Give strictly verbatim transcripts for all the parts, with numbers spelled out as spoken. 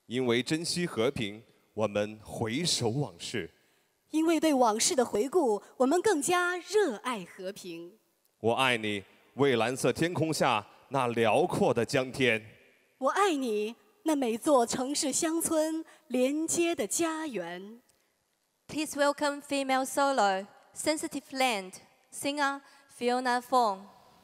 因为珍惜和平，我们回首往事； 因为对往事的回顾，我们更加热爱和平。 我爱你，蔚蓝色天空下那辽阔的江天； 我爱你，那每座城市乡村连接的家园。 Please welcome female solo, Sensitive Land, singer Fiona Fong.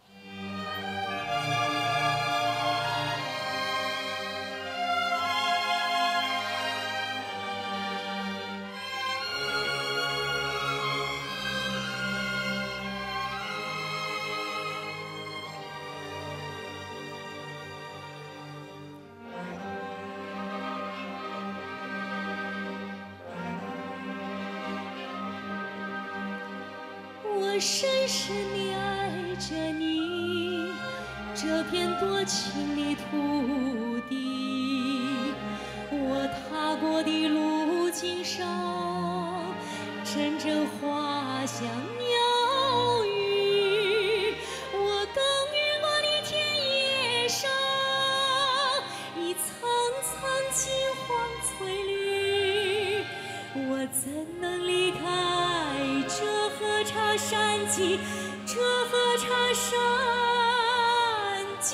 我深深地爱着你，这片多情的土地。我踏过的路径上，阵阵花香鸟语。我耕耘过的田野上，一层层金黄翠绿。我怎能离开这河叉山脊，这河叉山脊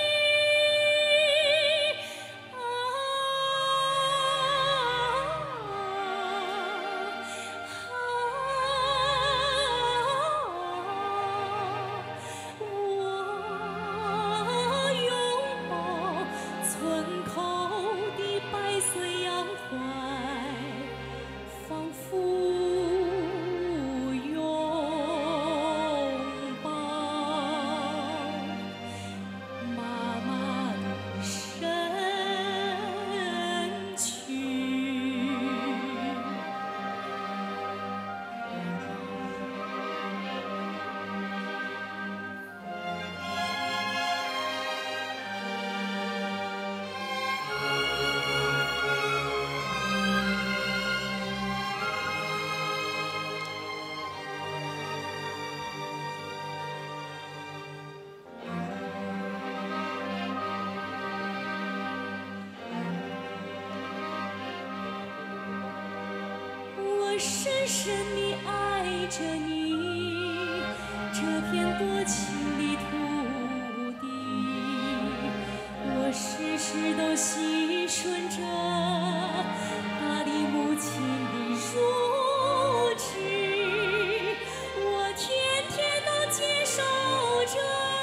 啊！我拥抱村口的百岁洋槐，仿佛我深深地爱着你，这片多情的土地。我时时都细顺着大地母亲的乳汁，我天天都接受着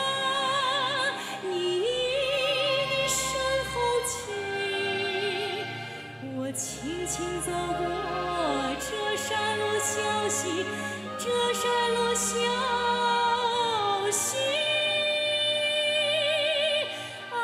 你的深厚情。我轻轻走过这山路小溪，这山路小溪啊！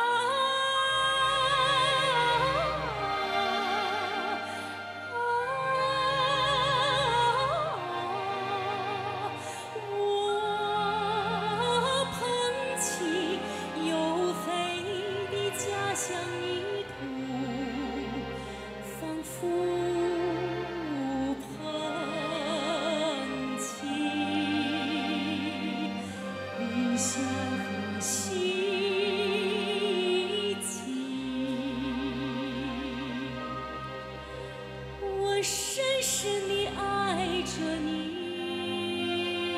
我捧起黝黑的家乡泥土，仿佛相和希冀，我深深地爱着你，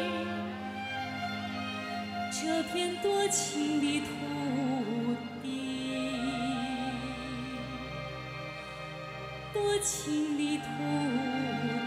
这片多情的土地，多情的土地。